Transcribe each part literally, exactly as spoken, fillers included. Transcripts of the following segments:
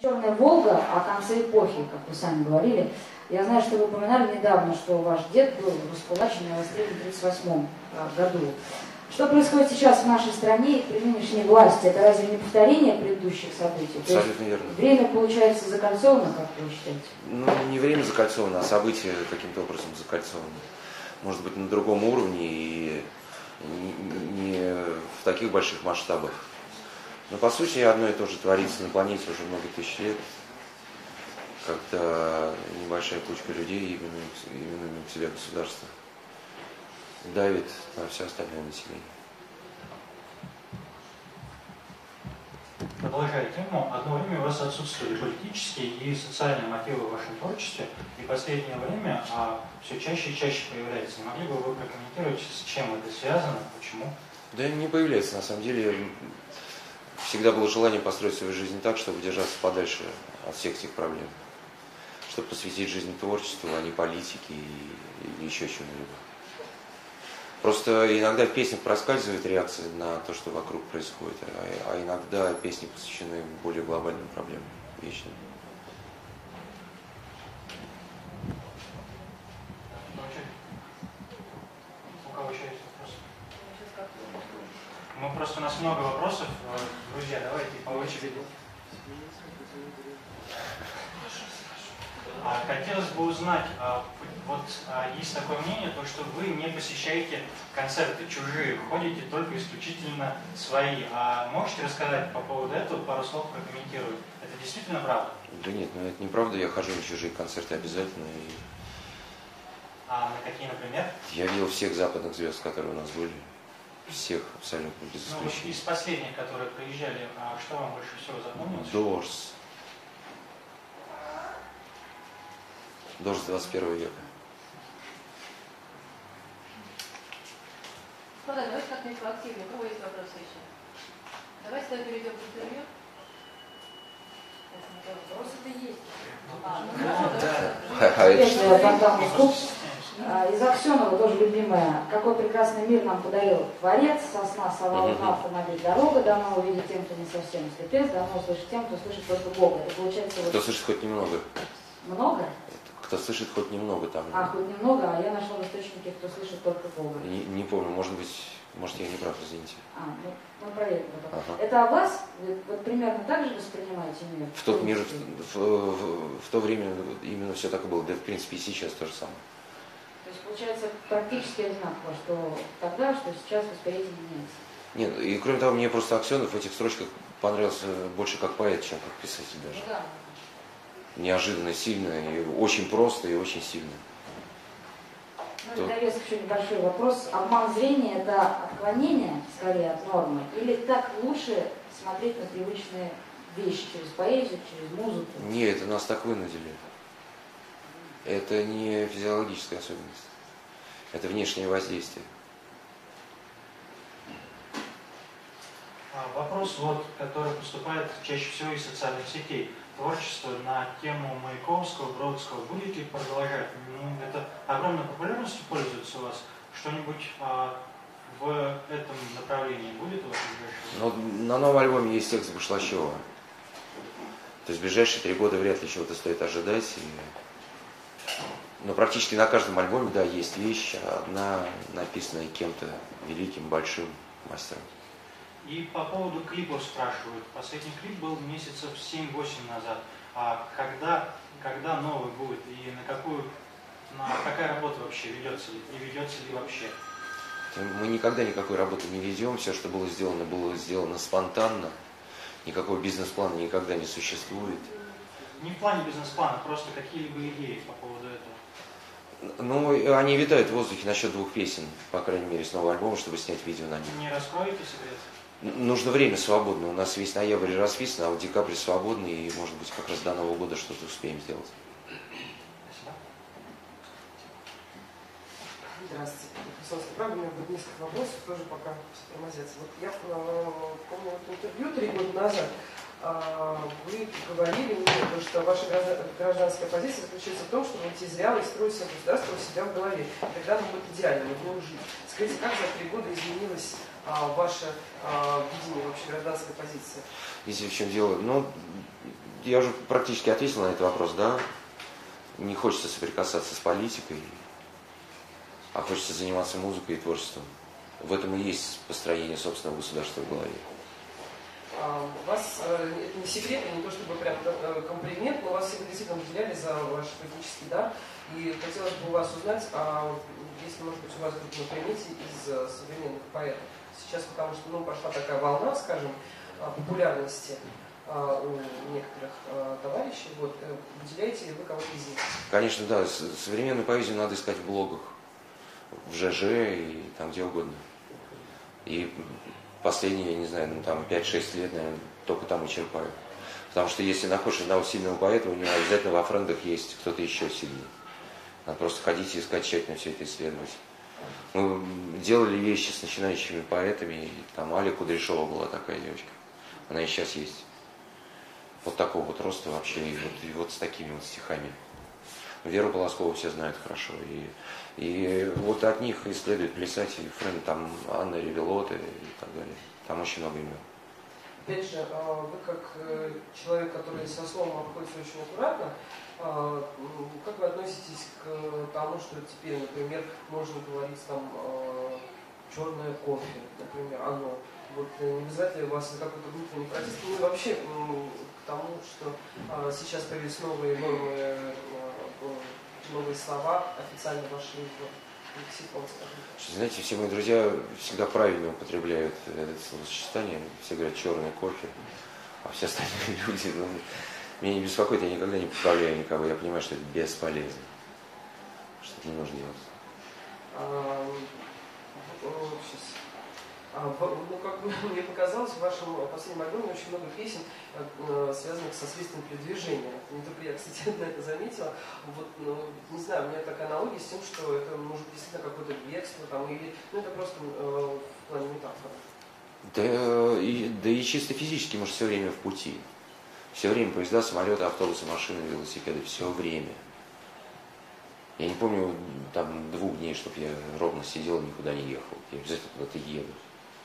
Черная Волга о конце эпохи, как вы сами говорили. Я знаю, что вы упоминали недавно, что ваш дед был раскулачен и расстрелян в тридцать восьмом году. Что происходит сейчас в нашей стране и при нынешней власти? Это разве не повторение предыдущих событий? Абсолютно верно. Время, получается, закольцовано, как вы считаете? Ну, не время закольцовано, а события каким-то образом закольцованы. Может быть, на другом уровне и не в таких больших масштабах. Но, по сути, одно и то же творится на планете уже много тысяч лет, когда небольшая кучка людей, именуемых себя государства, давит на все остальное население. Продолжая тему, одно время у вас отсутствовали политические и социальные мотивы в вашем творчестве, и в последнее время а, все чаще и чаще появляется. Не могли бы вы прокомментировать, с чем это связано, почему? Да не появляется, на самом деле. Всегда было желание построить свою жизнь так, чтобы держаться подальше от всех этих проблем. Чтобы посвятить жизнь творчеству, а не политике или еще чему-либо. Просто иногда в песнях проскальзывает реакция на то, что вокруг происходит, а, а иногда песни посвящены более глобальным проблемам, вечным. У кого еще есть вопросы? Мы просто, у нас много вопросов. Друзья, давайте по очереди. Хотелось бы узнать, вот есть такое мнение, то, что вы не посещаете концерты чужие, ходите только исключительно свои. А можете рассказать по поводу этого, пару слов прокомментировать? Это действительно правда? Да нет, ну это неправда, я хожу на чужие концерты обязательно. И... А на какие, например? Я видел всех западных звезд, которые у нас были. Всех абсолютно, без исключения. Ну, из последних, которые приезжали, а что вам больше всего запомнилось? Doors. Doors двадцать первого века. Ну да, давайте как-нибудь поактивнее. У кого есть вопросы еще? Давайте тогда перейдем к интервью. Вопросы-то есть. А, ну хорошо, давайте. Из Аксенова, тоже любимая. Какой прекрасный мир нам подарил Творец, сосна, сова, луна, автомобиль, дорога. Давно увидеть тем, кто не совсем слепец, давно услышать тем, кто слышит только Бога. Это получается Кто вот... слышит хоть немного. Много? Кто слышит хоть немного там. А, хоть немного, а я нашел в источнике, кто слышит только Бога. Не, не помню, может быть, может я не прав, извините. А, ну, мы проверим потом. Ага. Это о вас? Вы вот примерно так же воспринимаете мир? В тот мир, в, в, в, в то время именно все так и было, да в принципе и сейчас то же самое. То есть получается практически одинаково, что тогда, что сейчас восприятие меняется. Нет, и кроме того, мне просто Аксенов в этих строчках понравился больше как поэт, чем как писатель даже. Ну, да. Неожиданно сильно, и очень просто, и очень сильно. Ну, это еще небольшой вопрос. Обман зрения – это отклонение, скорее, от нормы? Или так лучше смотреть на привычные вещи через поэзию, через музыку? Нет, это нас так вынудили. Это не физиологическая особенность. Это внешнее воздействие. Вопрос, вот, который поступает чаще всего из социальных сетей. Творчество на тему Маяковского, Бродского будет ли продолжать? Ну, это огромной популярностью пользуется у вас. Что-нибудь а, в этом направлении будет у вас в ближайшее время? Ну, на новом альбоме есть текст Башлачева. То есть в ближайшие три года вряд ли чего-то стоит ожидать. И... Но практически на каждом альбоме, да, есть вещь, одна написанная кем-то великим, большим мастером. И по поводу клипов спрашивают. Последний клип был месяцев семь-восемь назад. А когда, когда новый будет и на какую, на какая работа вообще ведется ли, и ведется ли вообще? Мы никогда никакой работы не ведем. Все, что было сделано, было сделано спонтанно. Никакого бизнес-плана никогда не существует. Не в плане бизнес-плана, просто какие-либо идеи по поводу этого. Ну, они витают в воздухе насчет двух песен, по крайней мере, с нового альбома, чтобы снять видео на них. Не раскроете секрет? Нужно время свободное. У нас весь ноябрь расписан, а вот декабрь свободный, и, может быть, как раз до Нового года что-то успеем сделать. Спасибо. Здравствуйте. Пожалуйста, правда, у меня будет несколько вопросов, тоже пока все тормозятся. Вот я помню вот интервью три года назад, вы говорили мне, что ваша гражданская позиция заключается в том, что уйти зря и строить себе государство у себя в голове. Тогда оно будет идеально, мы будем жить. Скажите, как за три года изменилось а, ваше а, видение вообще гражданской позиции? Видите, в чем дело? Ну, я уже практически ответил на этот вопрос, да. Не хочется соприкасаться с политикой, а хочется заниматься музыкой и творчеством. В этом и есть построение собственного государства в голове. А, вас, это не секрет, не то чтобы прям комплимент, но вас всегда действительно выделяли за ваш поэтический дар. И хотелось бы у вас узнать, а если, может быть, у вас тут на примете из современных поэтов. Сейчас, потому что ну, пошла такая волна, скажем, популярности у некоторых товарищей. Вот, выделяете ли вы кого-то из них? Конечно, да. Современную поэзию надо искать в блогах, в ЖЖ и там где угодно. И последние, я не знаю, ну там пять-шесть лет, наверное, только там и черпаю. Потому что если находишь одного сильного поэта, у него обязательно во френдах есть кто-то еще сильный. Надо просто ходить и искать, тщательно все это исследовать. Мы делали вещи с начинающими поэтами, там Аля Кудряшова была такая девочка. Она и сейчас есть. Вот такого вот роста вообще, и вот, и вот с такими вот стихами. Веру Полоскову все знают хорошо. И, и вот от них и следует плясать, и френд, там Анна Ревелота и так далее. Там очень много имен. Опять же, вы как человек, который со словом обходится очень аккуратно, как вы относитесь к тому, что теперь, например, можно говорить там черное кофе, например, оно? Вот не вызывает ли у вас какой-то внутренний протест? Ну и вообще к тому, что сейчас появились новые нормы, новые слова, официально вошли в лексикон, скажем. Знаете, все мои друзья всегда правильно употребляют это словосочетание. Все говорят черный кофе, а все остальные люди, ну, меня не беспокоит, я никогда не поправляю никого. Я понимаю, что это бесполезно, что это не нужно делать. А, сейчас. А, ну, как мне показалось, в вашем последнем альбоме очень много песен, связанных со следственным передвижением. Не только я, кстати, на это заметила. Вот, ну, не знаю, у меня такая аналогия с тем, что это может действительно какое-то бегство, там, или, ну, это просто э, в плане метафоры. Да и, да и чисто физически мы же все время в пути. Все время поезда, самолеты, автобусы, машины, велосипеды, все время. Я не помню там двух дней, чтобы я ровно сидел и никуда не ехал. Я обязательно куда-то еду.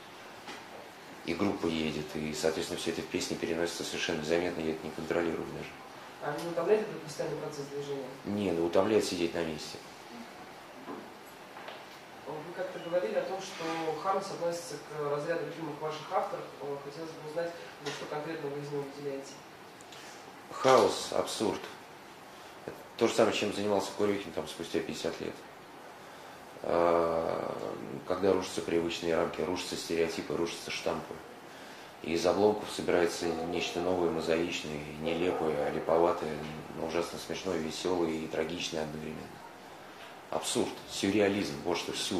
И группа едет, и, соответственно, все это в песне переносится совершенно незаметно, я это не контролирую даже. А не утомляет этот постоянный процесс движения? Не, ну утомляет сидеть на месте. Вы как-то говорили о том, что Хармс относится к разряду любимых ваших авторов. Хотелось бы узнать, ну, что конкретно вы из него выделяете. Хаос, абсурд. Это то же самое, чем занимался Курехин там спустя пятьдесят лет. Когда рушатся привычные рамки, рушатся стереотипы, рушатся штампы. И из обломков собирается нечто новое, мозаичное, нелепое, липоватое, но ужасно смешное, веселое и трагичное одновременно. Абсурд, сюрреализм, вот что сюр.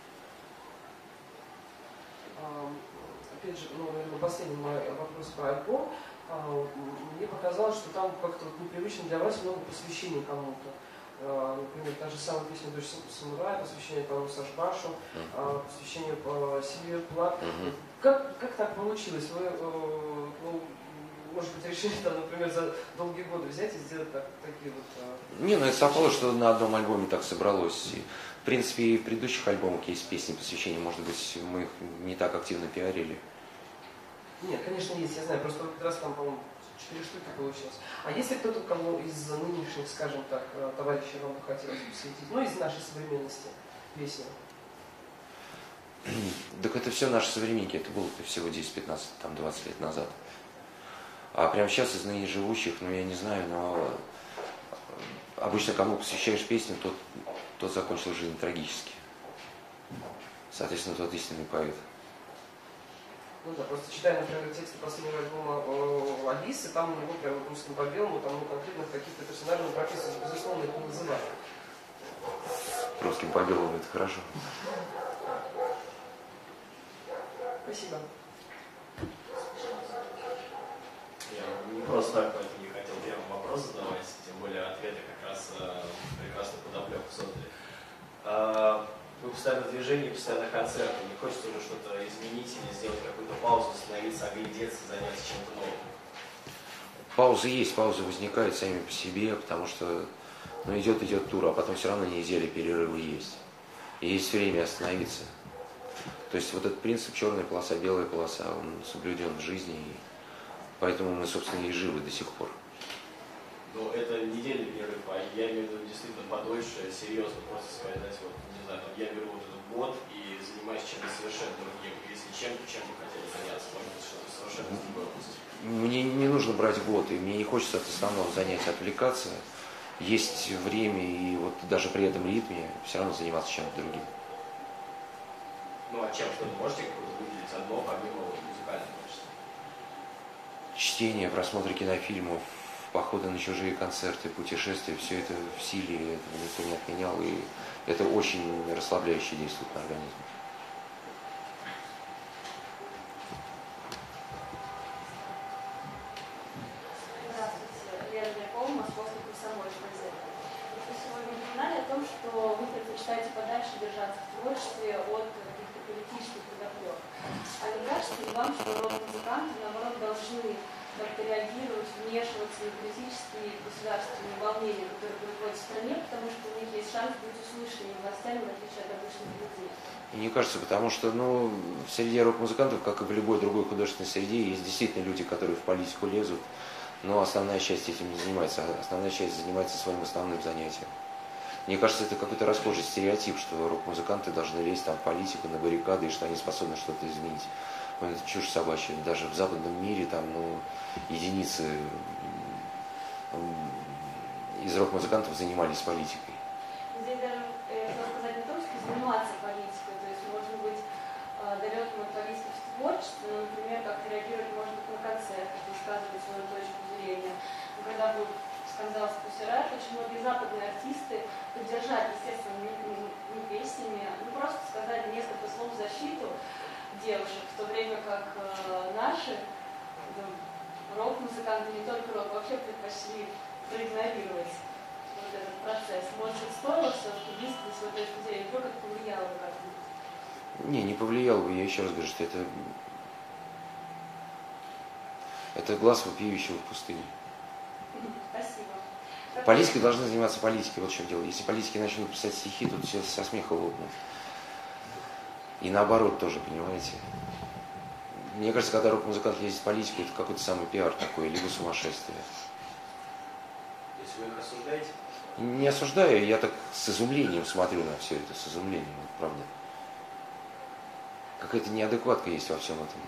Опять же, ну, наверное, последний мой вопрос про альбом. Мне показалось, что там как-то вот непривычно для вас много посвящений кому-то. Например, та же самая песня «Дочь самурая», посвящение Павлу Сашбашу, uh-huh. посвящение Сильвию Плат. Uh-huh. Как, как так получилось? Вы, ну, может быть, решили, там, например, за долгие годы взять и сделать так, такие вот... Не, ну это совпало, что на одном альбоме так собралось. И, в принципе, и в предыдущих альбомах есть песни посвящения, может быть, мы их не так активно пиарили. Нет, конечно, есть, я знаю, просто в этот раз там, по-моему, четыре штуки получилось. А если кто-то, кого из нынешних, скажем так, товарищей вам бы хотелось посвятить, ну, из нашей современности песни? Так это все наши современники, это было всего десять-пятнадцать, там, двадцать лет назад. А прямо сейчас из ныне живущих, ну, я не знаю, но обычно кому посвящаешь песню, тот, тот закончил жизнь трагически. Соответственно, тот истинный поэт. Ну да, просто читая, например, тексты последнего альбома э, Алисы, там у него прям русским по белому, там ну, конкретно каких-то персонажей прописано, безусловно, их не называют. Русским по белому это хорошо. Спасибо. Я не просто так поэтому не хотел первый вопрос задавать, тем более ответы как раз э, прекрасно подоплеку создали. Э, Вы постоянно в движении, постоянно концерты. Не хочется уже что-то изменить или сделать какую-то паузу, остановиться, оглядеться, заняться чем-то новым? Паузы есть, паузы возникают сами по себе, потому что ну, идет, идет тур, а потом все равно неделя перерывы есть. И есть время остановиться. То есть вот этот принцип черная полоса, белая полоса, он соблюден в жизни. И Поэтому мы, собственно, и живы до сих пор. Но это недельный перерыв, а я имею в виду действительно подольше, серьезно, просто сказать, вот, не знаю, там, я беру вот этот год и занимаюсь чем-то совершенно другим. Если чем, то чем вы хотели заняться, может быть, что-то совершенно из другой области. Мне не нужно брать год, и мне не хочется от основного занятия отвлекаться. Есть время, и вот даже при этом ритме все равно заниматься чем-то другим. Ну а чем? Что-то можете выделить одно, помимо музыкального творчества? Чтение, просмотр кинофильмов, походы на чужие концерты, путешествия, все это в силе, этого никто не отменял, и это очень расслабляюще действует на организм. Здравствуйте, Лера Лякова, Московский комсомольской газеты. Вы сегодня упоминали о том, что вы предпочитаете подальше держаться в творчестве от каких-то политических подоплек. А не кажется ли вам, что рок-музыканты, наоборот, должны как-то реагировать, вмешиваться в политические и государственные волнения, которые происходят в стране, потому что у них есть шанс быть услышанными властями, в отличие от обычных людей? Мне кажется, потому что, ну, среди рок-музыкантов, как и в любой другой художественной среде, есть действительно люди, которые в политику лезут, но основная часть этим не занимается, а основная часть занимается своим основным занятием. Мне кажется, это какой-то расхожий стереотип, что рок-музыканты должны лезть там в политику, на баррикады, и что они способны что-то изменить. Ну, это чушь собачья. Даже в западном мире там, ну, единицы из рок-музыкантов занимались политикой. Здесь даже, я хотела сказать, не то, что заниматься политикой, то есть можно быть далеким от политики в творчестве, но, например, как-то реагировать можно на концертах, высказывать свою точку зрения. Но когда был скандал с Pussy Riot, очень многие западные артисты поддержали, естественно, не, не, не песнями, ну просто сказали несколько слов в защиту девушек, в то время как э, наши ну, рок-музыканты, не только рок, вообще предпочли проигнорировать вот этот процесс. Может быть, стоило все-таки высказать свою точку зрения, вдруг это повлияло бы как-то? Не, не повлияло бы, я еще раз говорю, что это, это глаз вопиющего в пустыне. Спасибо. Политикой должны заниматься политикой, вот в чем дело. Если политики начнут писать стихи, тут все со смеха лопнут. И наоборот тоже, понимаете. Мне кажется, когда рок-музыкант лезет в политику, это какой-то самый пиар такой, либо сумасшествие. Если вы их осуждаете? Не осуждаю, я так с изумлением смотрю на все это, с изумлением, правда. Какая-то неадекватка есть во всем этом.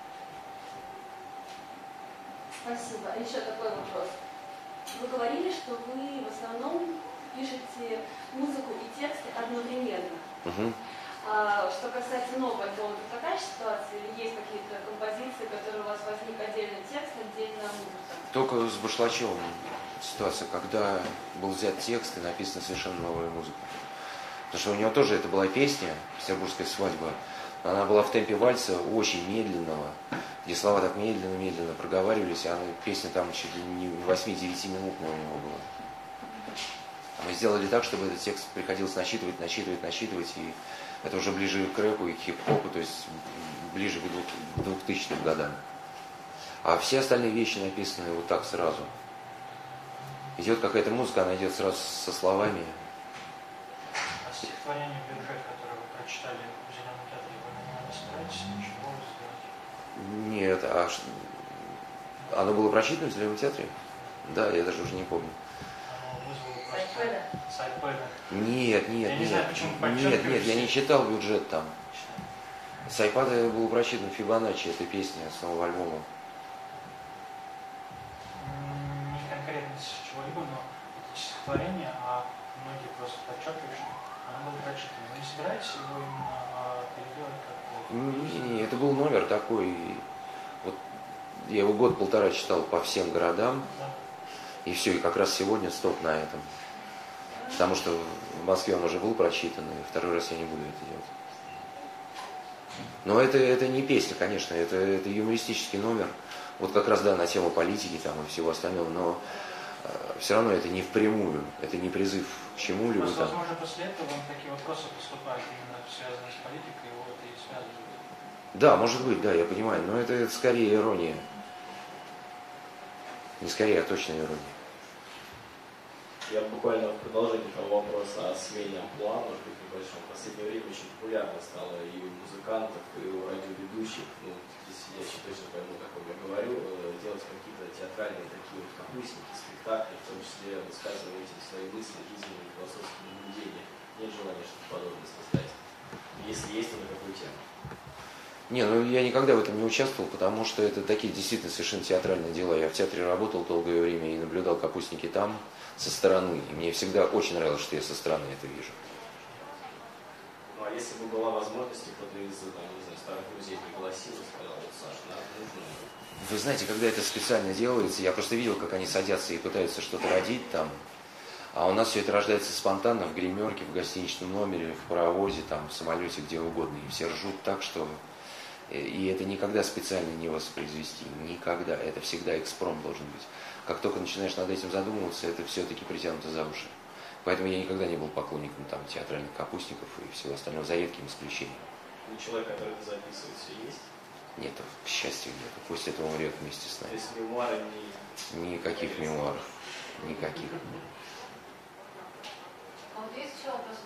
Спасибо. А еще такой вопрос. Вы говорили, что вы в основном пишете музыку и тексты одновременно. Угу. А что касается нового альбома, это такая ситуация? Или есть какие-то композиции, которые у вас возник отдельный текст, отдельная музыка? Только с Башлачевым ситуация, когда был взят текст и написана совершенно новая музыка. Потому что у него тоже это была песня «Петербургская свадьба». Она была в темпе вальса очень медленного, где слова так медленно-медленно проговаривались, а она, песня там чуть ли не восемь-девять минутная у него была. Мы сделали так, чтобы этот текст приходилось начитывать, начитывать, начитывать, и это уже ближе к рэпу и к хип-хопу, то есть ближе к двухтысячным годам. А все остальные вещи написаны вот так сразу. Идет какая-то музыка, она идет сразу со словами. А стихотворение «Бюджет», которое вы прочитали в «Зеленом театре», вы на него не собираетесь ничего сделать? Нет, а ш... оно было прочитано в Зеленом театре? Да, я даже уже не помню. Оно вызвало просто сайпэда. Нет, нет, Я нет. не знаю, почему Нет, нет, я не читал «Бюджет» там. Читаю. С айпада было прочитано «Фибоначчи», эта песня с нового альбома. Не конкретно с чего-либо, но это стихотворение, а многие просто подчеркивают, что оно было прочитано. Вы не собираетесь его именно а, переделать как-то? Не, не, это был номер такой. Вот я его год-полтора читал по всем городам. Да. И все, и как раз сегодня стоп на этом. Потому что в Москве он уже был прочитан, и второй раз я не буду это делать. Но это, это не песня, конечно, это, это юмористический номер. Вот как раз, да, на тему политики там и всего остального, но э, все равно это не впрямую, это не призыв к чему-либо. Просто, там. возможно, после этого вам такие вопросы поступают, именно связанные с политикой, и вот и связывают. Да, может быть, да, я понимаю, но это, это скорее ирония. Не скорее, а точно ирония. Я буквально в продолжение того вопроса о смене амплуа, может быть, небольшом. В последнее время очень популярно стало и у музыкантов, и у радиоведущих, ну, здесь сидящие точно пойму, о ком я говорю, делать какие-то театральные такие вот капустники, спектакли, в том числе высказываете свои мысли, жизненные, философские наблюдения. Нет желания что-то подобное создать? Если есть, то на какую тему? Не, ну я никогда в этом не участвовал, потому что это такие действительно совершенно театральные дела. Я в театре работал долгое время и наблюдал капустники там со стороны. И мне всегда очень нравилось, что я со стороны это вижу. Ну а если бы была возможность, кто-то из, там, не знаю, старых друзей пригласил и сказал, вот, Саша, нам нужно... Вы знаете, когда это специально делается, я просто видел, как они садятся и пытаются что-то родить там. А у нас все это рождается спонтанно, в гримерке, в гостиничном номере, в паровозе, там, в самолете, где угодно. И все ржут так, что... И это никогда специально не воспроизвести. Никогда. Это всегда экспромт должен быть. Как только начинаешь над этим задумываться, это все-таки притянуто за уши. Поэтому я никогда не был поклонником там, театральных капустников и всего остального, за редким исключением. Ну, человек, который это записывает, все есть? Нет, к счастью, нет. Пусть это умрет вместе с То нами. есть мемуары не... Никаких мемуаров. Никаких. А вот есть еще вопрос?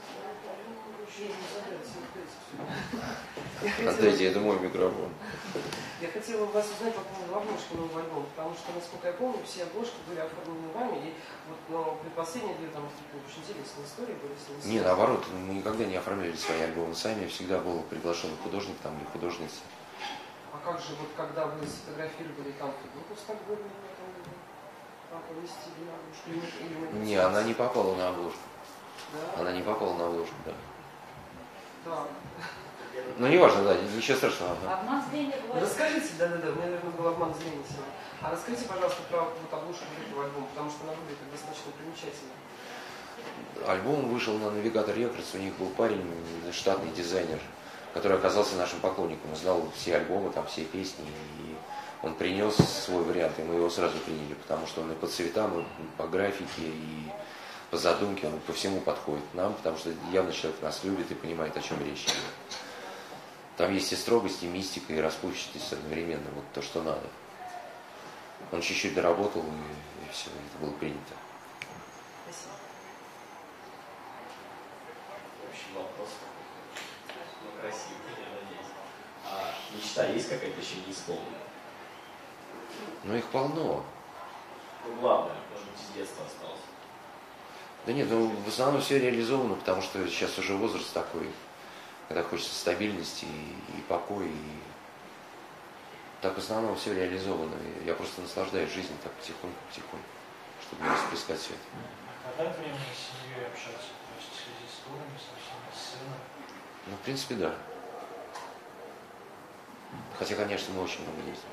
Отдайте, это мой микрофон. Я хотела вас узнать по поводу обложки нового альбома, потому что, насколько я помню, все обложки были оформлены вами, и вот, но предпоследние две там очень интересные истории были с ними. Не, наоборот, мы никогда не оформляли свои альбомы сами, всегда был приглашен художник там или художница. А как же, вот когда вы сфотографировали там фигурку с Стокгольма, там поместили на обложку? Или, или Не, она не попала на обложку. Да? Она не попала на обложку, да. Да. Ну, неважно, да, ничего страшного. Ага. Обман зрения бывает. Расскажите, да-да-да, у меня, наверное, был обман зрения сегодня. А расскажите, пожалуйста, про вот обложку этого альбома, потому что она выглядит достаточно примечательно. Альбом вышел на Навигатор Рекордс, у них был парень, штатный дизайнер, который оказался нашим поклонником, знал все альбомы, там все песни, и он принес свой вариант, и мы его сразу приняли, потому что он и по цветам, и по графике, и по задумке, он по всему подходит нам, потому что явно человек нас любит и понимает, о чем речь идет. Там есть и строгость, и мистика, и расплывчатость одновременно, вот то, что надо. Он чуть-чуть доработал, и, и все, это было принято. Спасибо. Общий вопрос. Ну, красивый, я надеюсь. А мечта есть какая-то еще не исполненная? Ну, их полно. Ну, главное, может быть, с детства осталось. Да нет, ну, в основном все реализовано, потому что сейчас уже возраст такой, когда хочется стабильности и, и покоя, и так в основном все реализовано. Я просто наслаждаюсь жизнью так потихоньку-потихоньку, чтобы не расплескать все это. А хватает времени с семьей общаться? То есть в связи с турами, со всеми, с сыном? Ну, в принципе, да. Хотя, конечно, мы очень много ездим.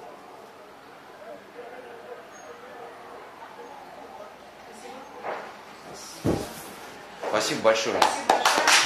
Спасибо большое. Спасибо большое.